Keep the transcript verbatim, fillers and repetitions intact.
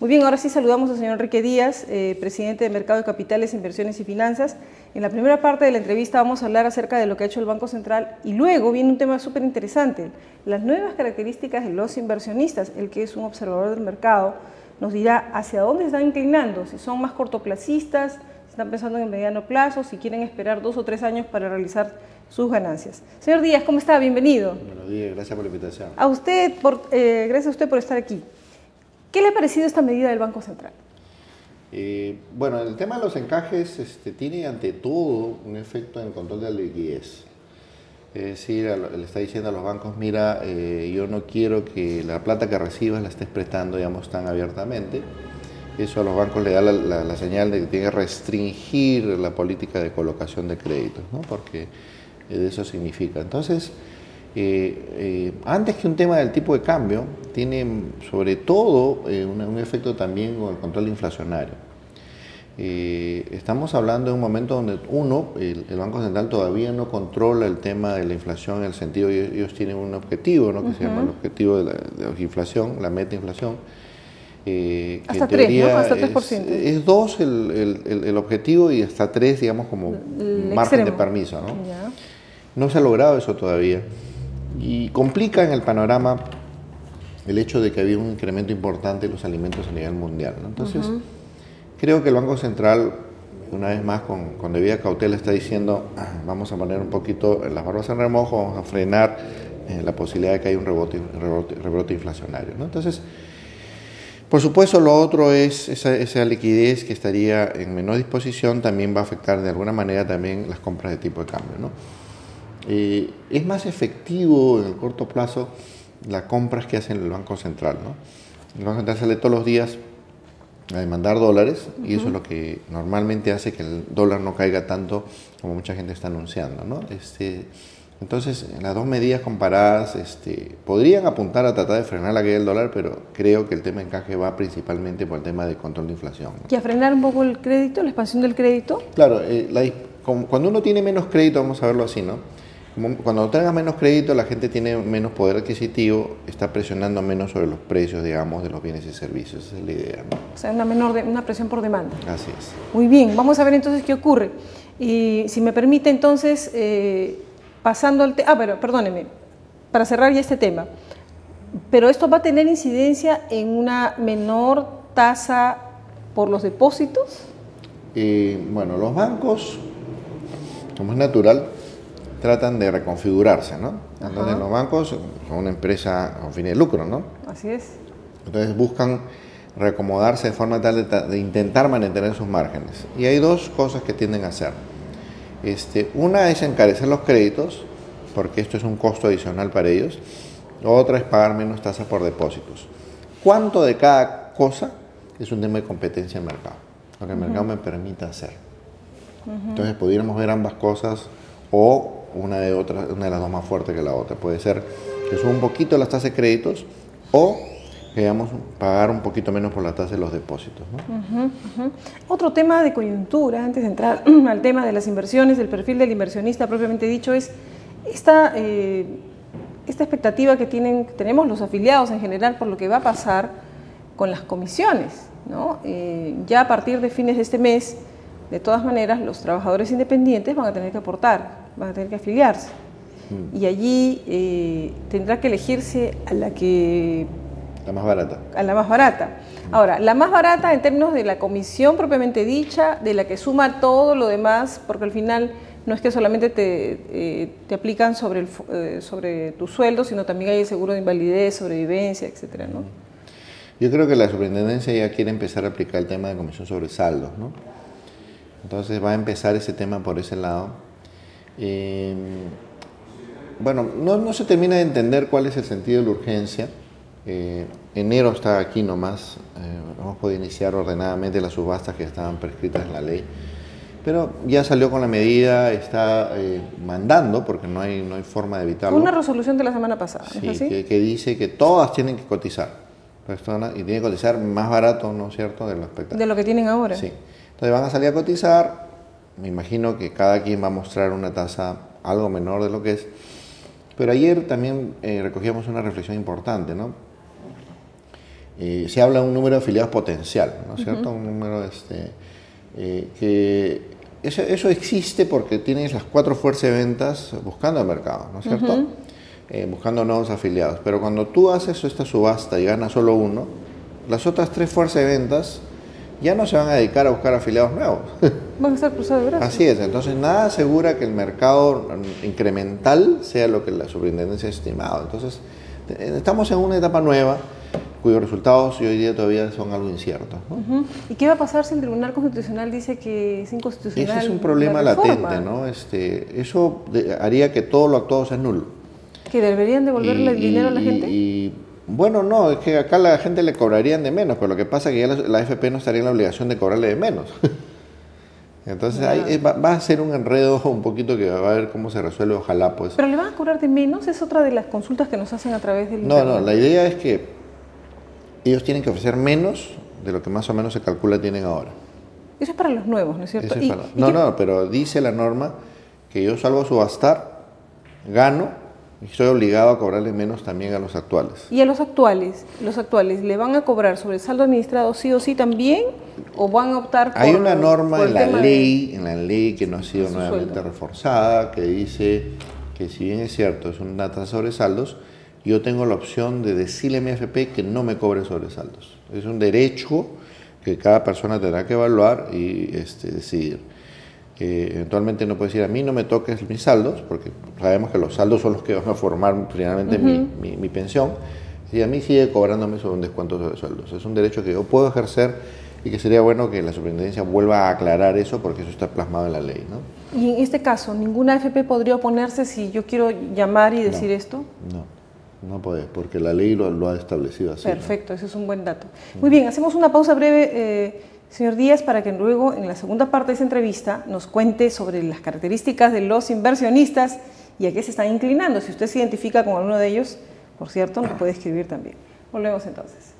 Muy bien, ahora sí saludamos al señor Enrique Díaz, eh, presidente de Mercado de Capitales, Inversiones y Finanzas. En la primera parte de la entrevista vamos a hablar acerca de lo que ha hecho el Banco Central y luego viene un tema súper interesante, las nuevas características de los inversionistas. El que es un observador del mercado nos dirá hacia dónde están inclinando, si son más cortoplacistas, si están pensando en el mediano plazo, si quieren esperar dos o tres años para realizar sus ganancias. Señor Díaz, ¿cómo está? Bienvenido. Buenos días, gracias por la invitación. A usted, por, eh, gracias a usted por estar aquí. ¿Qué le ha parecido esta medida del Banco Central? Eh, bueno, el tema de los encajes este, tiene ante todo un efecto en control de la liquidez. Es decir, le está diciendo a los bancos, mira, eh, yo no quiero que la plata que recibas la estés prestando, digamos, tan abiertamente. Eso a los bancos le da la, la, la señal de que tiene que restringir la política de colocación de créditos, ¿no? Porque de eso significa. Entonces, Eh, eh, antes que un tema del tipo de cambio, tiene sobre todo eh, un, un efecto también con el control inflacionario. Eh, estamos hablando de un momento donde uno, el, el Banco Central todavía no controla el tema de la inflación en el sentido, ellos, ellos tienen un objetivo, ¿no? que uh-huh. se llama el objetivo de la, de la inflación, la meta inflación. Eh, hasta tres, ¿no? Hasta tres por ciento. Es, es dos el, el, el objetivo y hasta tres, digamos, como el margen extremo de permiso, ¿no? Ya. No se ha logrado eso todavía. Y complica en el panorama el hecho de que había un incremento importante de los alimentos a nivel mundial, ¿no? Entonces, uh-huh. creo que el Banco Central, una vez más, con, con debida cautela, está diciendo, ah, vamos a poner un poquito las barbas en remojo, vamos a frenar eh, la posibilidad de que haya un rebote, rebote, rebrote inflacionario, ¿no? Entonces, por supuesto, lo otro es esa, esa liquidez que estaría en menor disposición, también va a afectar de alguna manera también las compras de tipo de cambio, ¿no? Eh, es más efectivo en el corto plazo las compras que hace el Banco Central, ¿no? El Banco Central sale todos los días a demandar dólares uh-huh. y eso es lo que normalmente hace que el dólar no caiga tanto como mucha gente está anunciando, ¿no? Este, entonces, las dos medidas comparadas este, podrían apuntar a tratar de frenar la caída del dólar, pero creo que el tema de encaje va principalmente por el tema de control de inflación, ¿no? ¿Y a frenar un poco el crédito, la expansión del crédito? Claro, eh, la, cuando uno tiene menos crédito, vamos a verlo así, ¿no? Cuando tenga menos crédito, la gente tiene menos poder adquisitivo, está presionando menos sobre los precios, digamos, de los bienes y servicios. Esa es la idea, ¿no? O sea, una menor de, una presión por demanda. Así es. Muy bien, vamos a ver entonces qué ocurre. Y si me permite entonces, eh, pasando al tema, ah, pero perdóneme, para cerrar ya este tema, pero esto va a tener incidencia en una menor tasa por los depósitos. Eh, bueno, los bancos, como es natural, tratan de reconfigurarse, ¿no? Entonces Ajá. los bancos son una empresa con fines de lucro, ¿no? Así es. Entonces buscan reacomodarse de forma tal de, de intentar mantener sus márgenes. Y hay dos cosas que tienden a hacer. Este, una es encarecer los créditos, porque esto es un costo adicional para ellos. Otra es pagar menos tasas por depósitos. ¿Cuánto de cada cosa? Es un tema de competencia en mercado, lo que el uh-huh. mercado me permite hacer. Uh-huh. Entonces pudiéramos ver ambas cosas o una de otras, una de las dos más fuerte que la otra. Puede ser que suba un poquito las tasas de créditos o que digamos pagar un poquito menos por la tasa de los depósitos, ¿no? Uh-huh, uh-huh. Otro tema de coyuntura, antes de entrar al tema de las inversiones, del perfil del inversionista propiamente dicho, es esta, eh, esta expectativa que tienen, tenemos los afiliados en general por lo que va a pasar con las comisiones, ¿no? Eh, ya a partir de fines de este mes, de todas maneras, los trabajadores independientes van a tener que aportar, van a tener que afiliarse. Mm. Y allí eh, tendrá que elegirse a la que... La más barata. A la más barata. Mm. Ahora, la más barata en términos de la comisión propiamente dicha, de la que suma todo lo demás, porque al final no es que solamente te, eh, te aplican sobre, el, eh, sobre tu sueldo, sino también hay el seguro de invalidez, sobrevivencia, etcétera, ¿no? Yo creo que la superintendencia ya quiere empezar a aplicar el tema de comisión sobre saldos, ¿no? Entonces va a empezar ese tema por ese lado. Eh, bueno, no, no se termina de entender cuál es el sentido de la urgencia. Eh, enero está aquí nomás, eh, hemos podido iniciar ordenadamente las subastas que estaban prescritas en la ley, pero ya salió con la medida, está eh, mandando, porque no hay, no hay forma de evitarlo. Una resolución de la semana pasada, sí, ¿es así? Que, que dice que todas tienen que cotizar, personas, y tienen que cotizar más barato, ¿no es cierto?, de lo expectado. De lo que tienen ahora. Sí. Entonces van a salir a cotizar, me imagino que cada quien va a mostrar una tasa algo menor de lo que es, pero ayer también eh, recogíamos una reflexión importante, ¿no? eh, se habla de un número de afiliados potencial, ¿no es cierto? Uh-huh. Un número este, eh, que eso, eso existe porque tienes las cuatro fuerzas de ventas buscando el mercado, ¿no es cierto? Uh-huh. eh, buscando nuevos afiliados. Pero cuando tú haces esta subasta y ganas solo uno, las otras tres fuerzas de ventas ya no se van a dedicar a buscar afiliados nuevos. Van a estar cruzados de brazos. Así es, entonces nada asegura que el mercado incremental sea lo que la superintendencia ha estimado. Entonces estamos en una etapa nueva cuyos resultados hoy día todavía son algo inciertos, ¿no? Uh-huh. ¿Y qué va a pasar si el Tribunal Constitucional dice que es inconstitucional? Ese es un problema latente, ¿no? Este, eso de, haría que todo lo actuado sea nulo. ¿Que deberían devolverle el dinero a la y, gente? Y, bueno, no, es que acá a la gente le cobrarían de menos, pero lo que pasa es que ya la, la A F P no estaría en la obligación de cobrarle de menos. Entonces yeah. ahí va, va a ser un enredo un poquito que va a ver cómo se resuelve, ojalá pues. ¿Pero le van a cobrar de menos? Es otra de las consultas que nos hacen a través del No, internet. no, la idea es que ellos tienen que ofrecer menos de lo que más o menos se calcula tienen ahora. Eso es para los nuevos, ¿no es cierto? Es para... ¿Y no, qué... no, pero dice la norma que yo salgo a subastar, gano, y estoy obligado a cobrarle menos también a los actuales. ¿Y a los actuales? ¿Los actuales le van a cobrar sobre el saldo administrado sí o sí también? ¿O van a optar por...? Hay una norma en la ley, de... en la ley que no ha sido nuevamente sueldo. reforzada, que dice que si bien es cierto, es una tasa sobre saldos, yo tengo la opción de decirle a mi A F P que no me cobre sobresaldos. Es un derecho que cada persona tendrá que evaluar y este, decidir. Eh, eventualmente no puede decir a mí no me toques mis saldos, porque sabemos que los saldos son los que van a formar finalmente uh-huh. mi, mi, mi pensión, y a mí sigue cobrándome sobre un descuento sobre sueldos. Es un derecho que yo puedo ejercer y que sería bueno que la superintendencia vuelva a aclarar eso, porque eso está plasmado en la ley, ¿no? Y en este caso, ¿ninguna A F P podría oponerse si yo quiero llamar y decir no, esto? No, no puede, porque la ley lo, lo ha establecido así. Perfecto, ¿no? Ese es un buen dato. Muy bien, hacemos una pausa breve, eh, señor Díaz, para que luego en la segunda parte de esa entrevista nos cuente sobre las características de los inversionistas y a qué se están inclinando. Si usted se identifica con alguno de ellos, por cierto, nos puede escribir también. Volvemos entonces.